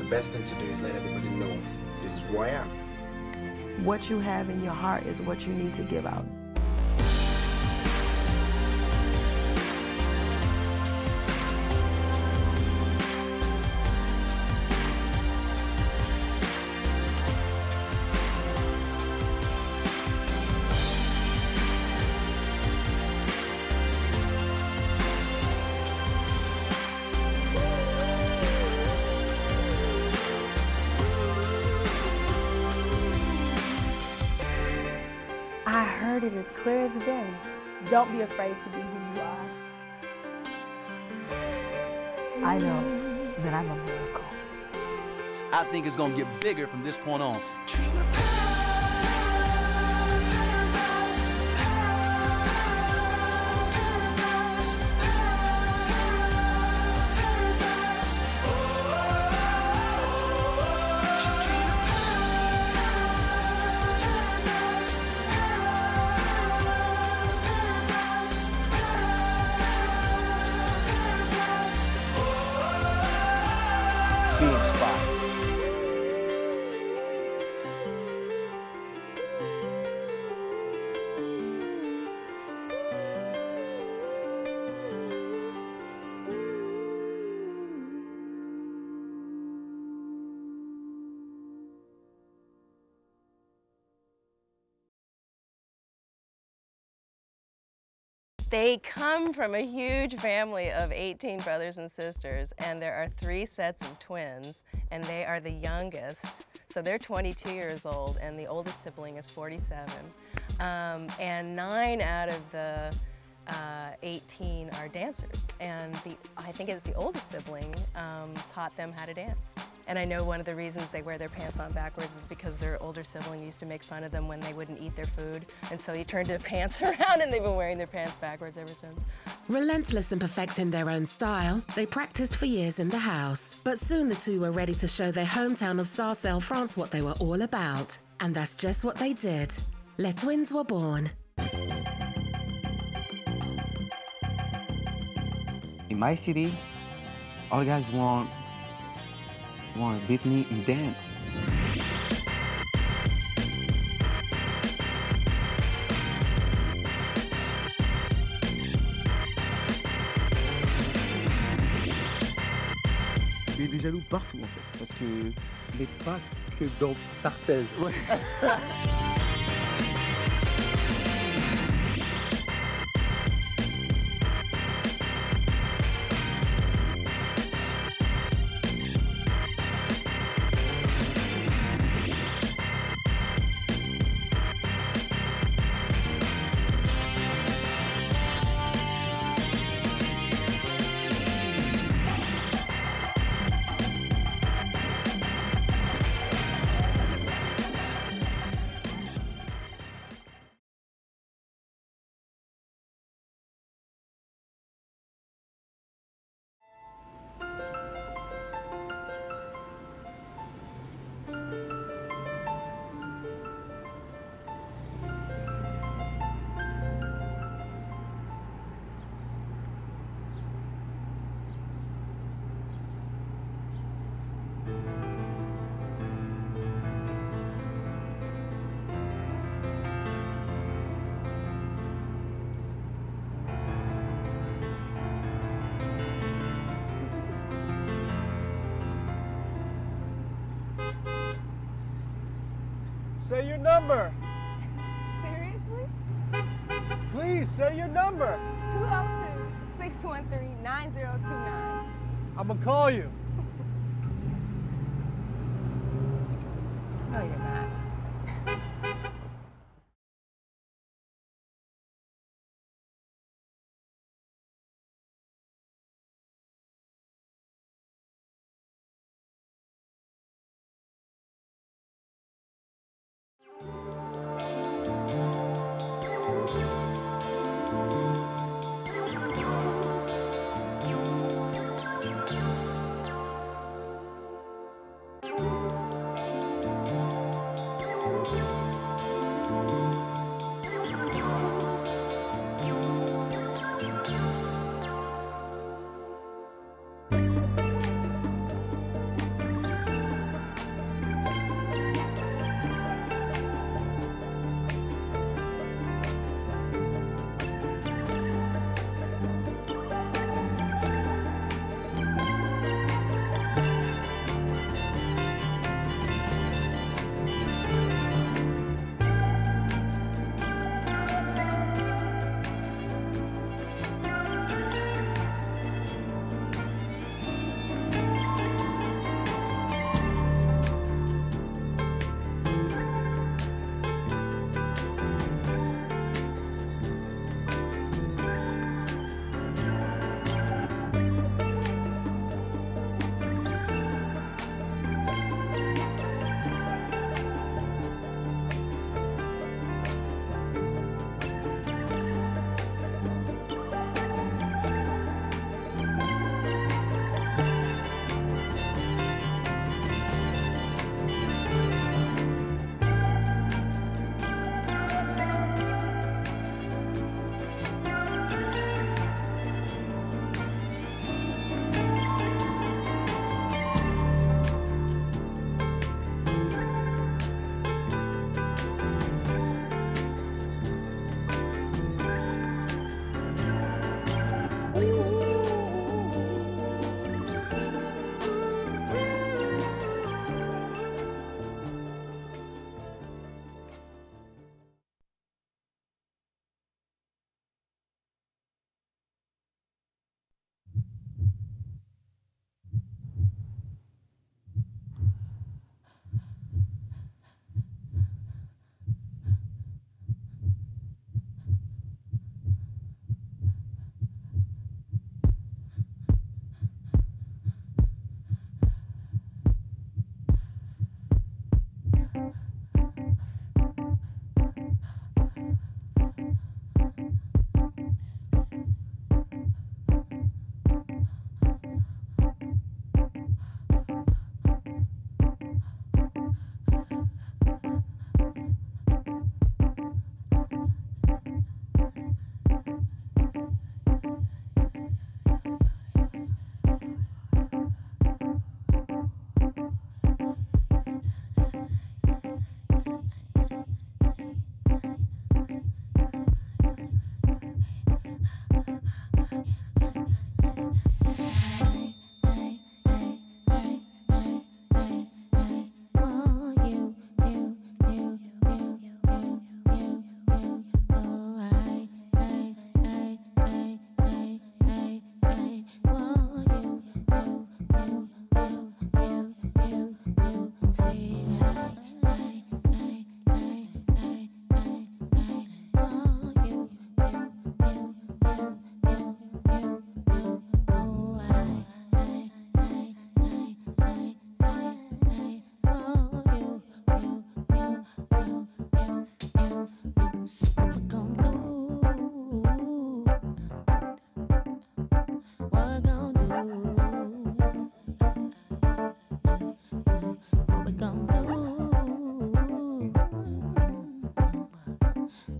best thing to do is let everybody know this is who I am. What you have in your heart is what you need to give out. I heard it as clear as day. Don't be afraid to be who you are. I know that I'm a miracle. I think it's gonna get bigger from this point on. Be inspired. They come from a huge family of 18 brothers and sisters, and there are 3 sets of twins, and they are the youngest. So they're 22 years old, and the oldest sibling is 47. And 9 out of the 18 are dancers, and I think it's the oldest sibling taught them how to dance. And I know one of the reasons they wear their pants on backwards is because their older sibling used to make fun of them when they wouldn't eat their food. And so he turned their pants around and they've been wearing their pants backwards ever since. Relentless in perfecting their own style, they practiced for years in the house. But soon the two were ready to show their hometown of Sarcelles, France what they were all about. And that's just what they did. Les twins were born. In my city, all guys want to beat me in dance. Il y a des jaloux partout en fait, parce que mais pas que dans Sarcelles. Ouais. Say your number. Seriously? Please, say your number. 202-613-9029. I'm gonna call you. No, you're not.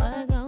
We're going